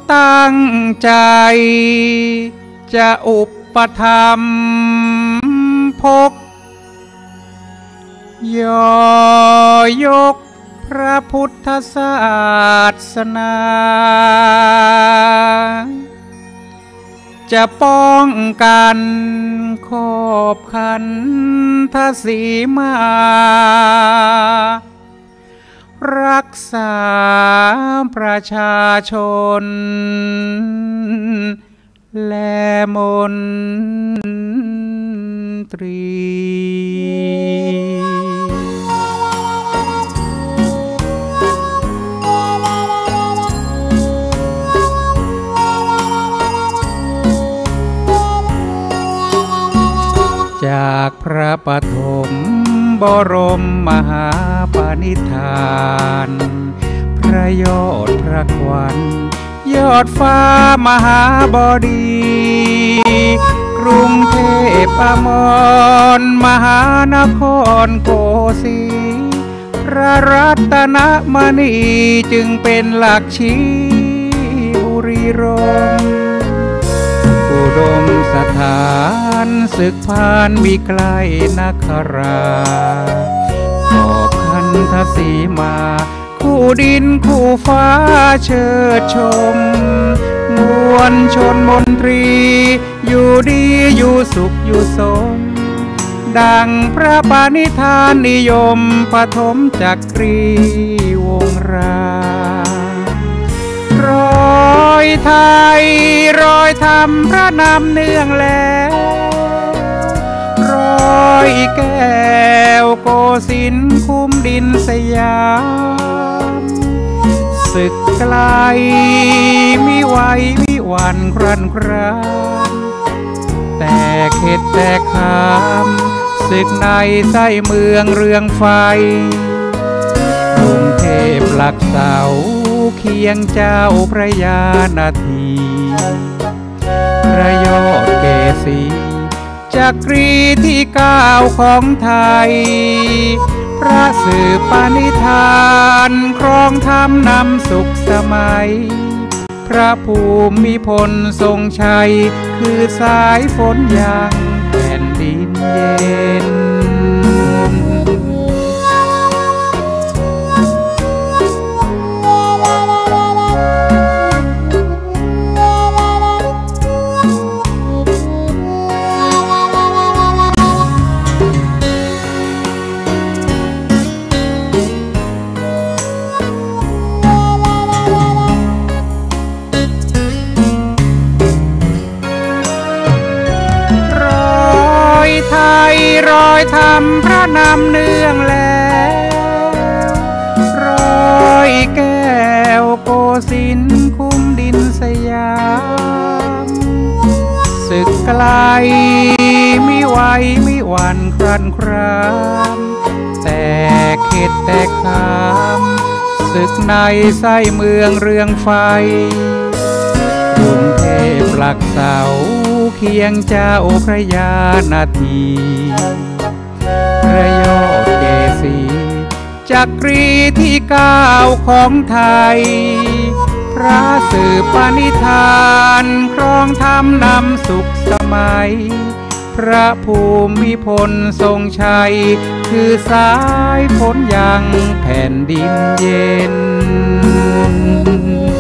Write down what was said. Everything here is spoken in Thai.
ตั้งใจจะอุปถัมภ์พกย่อยกพระพุทธศาสนาจะป้องกันขอบขันธสีมารักษาประชาชนและมนตรีจากพระปฐมบรมมหาปณิธานพระยอดพระขวัญยอดฟ้ามหาบดีกรุงเทพอมรมหานครโกสีพระรัตนมณีจึงเป็นหลักชี้บุรีรัมย์อุดมสถานศึกพานมีไกลนักราขอบคันธสีมาคู่ดินคู่ฟ้าเชิดชมมวลชนมนตรีอยู่ดีอยู่สุขอยู่สมดังพระปณิธานนิยมปฐมจักรีวงศ์รามรอยไทยรอยธรรมพระนามเนื่องแล้วรอยแก้วโกสินทร์คุ้มดินสยามศึกไกลมิไหวมิหวั่นครั่นครามแต่เข็ดแต่ขามศึกในไส้เมืองเรืองไฟกรุงเทพหลักเสาเคียงเจ้าพระยานาทีพระยอดเกษีจักรีที่9ของไทยพระสืบปณิธานครองธรรมนำสุขสมัยพระภูมิพลทรงชัยคือสายฝนยังแผ่นดินเย็นรอยธรรมพระนามเนื่องแล้วรอยแก้วโกสินทร์คุ้มดินสยามศึกไกลมิไหวมิหวั่นครั่นครามแต่เข็ดแต่ขามศึกในไส้เมืองเรืองไฟกรุงเทพหลักเสาเคียงเจ้าพระยานาทีพระยอดเกษีจักรีที่9ของไทยพระสืบปณิธานครองธรรมนำสุขสมัยพระภูมิพลทรงชัยคือสายฝนยังแผ่นดินเย็น